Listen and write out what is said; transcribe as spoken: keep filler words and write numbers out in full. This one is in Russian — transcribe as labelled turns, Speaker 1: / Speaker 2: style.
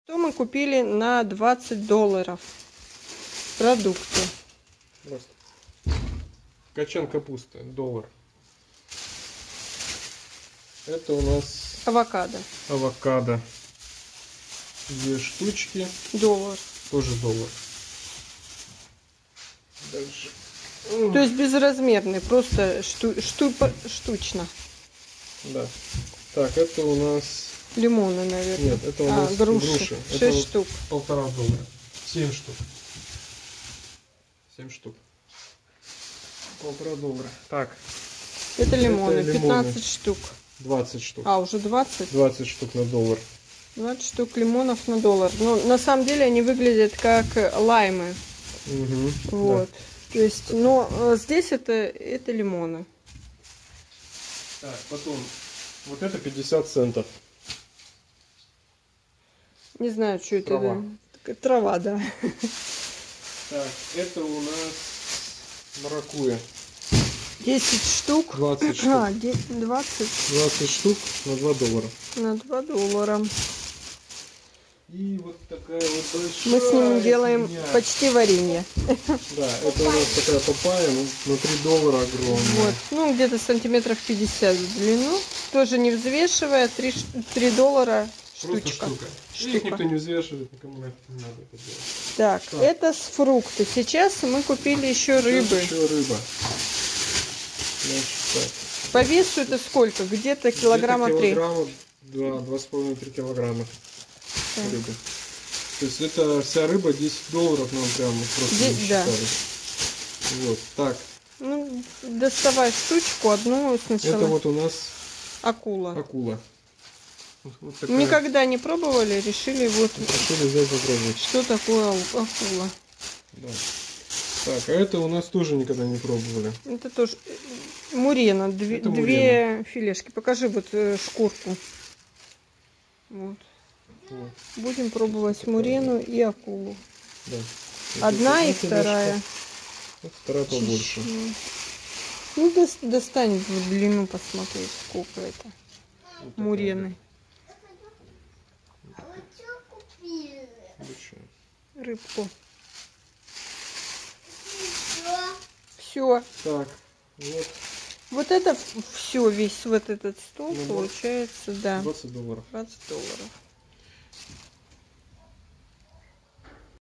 Speaker 1: Что мы купили на двадцать долларов? Продукты.
Speaker 2: Просто. Качан капусты, доллар. Это у нас
Speaker 1: Авокадо.
Speaker 2: авокадо. Две штучки.
Speaker 1: Доллар.
Speaker 2: Тоже доллар. Дальше.
Speaker 1: То есть безразмерный, просто шту, шту, штучно.
Speaker 2: Да. Так, это у нас...
Speaker 1: Лимоны, наверное.
Speaker 2: Нет, это у
Speaker 1: а,
Speaker 2: нас
Speaker 1: груши.
Speaker 2: груши.
Speaker 1: Шесть
Speaker 2: Это
Speaker 1: штук.
Speaker 2: Полтора доллара. Семь штук. Семь штук. Полтора доллара. Так.
Speaker 1: Это лимоны.
Speaker 2: Это лимоны.
Speaker 1: пятнадцать штук.
Speaker 2: Двадцать штук.
Speaker 1: А, уже двадцать?
Speaker 2: Двадцать штук на доллар.
Speaker 1: двадцать штук лимонов на доллар. Но на самом деле они выглядят как лаймы.
Speaker 2: Угу,
Speaker 1: Вот.
Speaker 2: да.
Speaker 1: То есть, но э, здесь это, это лимоны.
Speaker 2: Так, потом. Вот это пятьдесят центов.
Speaker 1: Не знаю, что это.
Speaker 2: Трава.
Speaker 1: Да. Трава, да.
Speaker 2: Так, это у нас маракуйя.
Speaker 1: десять штук.
Speaker 2: двадцать штук.
Speaker 1: А, двадцать.
Speaker 2: двадцать штук на два доллара.
Speaker 1: На два доллара.
Speaker 2: И вот такая вот большая.
Speaker 1: Мы с ним делаем
Speaker 2: фигня.
Speaker 1: почти варенье.
Speaker 2: Да, это у нас такая папайя, ну, на три доллара огромная.
Speaker 1: Вот. Ну, где-то сантиметров пятьдесят в длину. Тоже не взвешивая, три доллара
Speaker 2: Просто
Speaker 1: штучка.
Speaker 2: штука.
Speaker 1: Штука.
Speaker 2: Их никто не взвешивает, никому нафиг не надо это делать.
Speaker 1: Так,
Speaker 2: Так.
Speaker 1: это с фрукты. Сейчас мы купили еще рыбы.
Speaker 2: Еще рыба. Значит, так.
Speaker 1: По весу это сколько? Где-то килограмма три.
Speaker 2: Килограмма, два, два с половиной три килограмма
Speaker 1: Так.
Speaker 2: рыбы. То есть это вся рыба десять долларов нам прямо просто
Speaker 1: Де-
Speaker 2: не
Speaker 1: да.
Speaker 2: считали. Вот, так.
Speaker 1: Ну, доставай штучку, одну сначала.
Speaker 2: Это вот у нас
Speaker 1: акула.
Speaker 2: акула. Вот, вот такая.
Speaker 1: Никогда не пробовали, решили вот
Speaker 2: Решили взять попробовать.
Speaker 1: что такое ал- акула.
Speaker 2: Да. Так, а это у нас тоже никогда не пробовали.
Speaker 1: Это тоже э, мурена, две,
Speaker 2: Это
Speaker 1: две
Speaker 2: мурена.
Speaker 1: филешки. Покажи вот э, шкурку. Вот.
Speaker 2: Вот.
Speaker 1: Будем пробовать мурену и акулу.
Speaker 2: Да.
Speaker 1: Одна и
Speaker 2: Это
Speaker 1: вторая.
Speaker 2: филешка. Вот вторая побольше.
Speaker 1: Чуть-чуть. Ну, дос- достань в длину посмотреть, сколько это.
Speaker 2: Вот такая
Speaker 1: Мурены.
Speaker 2: большая.
Speaker 1: Рыбку. Все.
Speaker 2: Так, вот
Speaker 1: Вот это все, весь вот этот стол
Speaker 2: Ну,
Speaker 1: получается, да,
Speaker 2: двадцать долларов.
Speaker 1: двадцать долларов.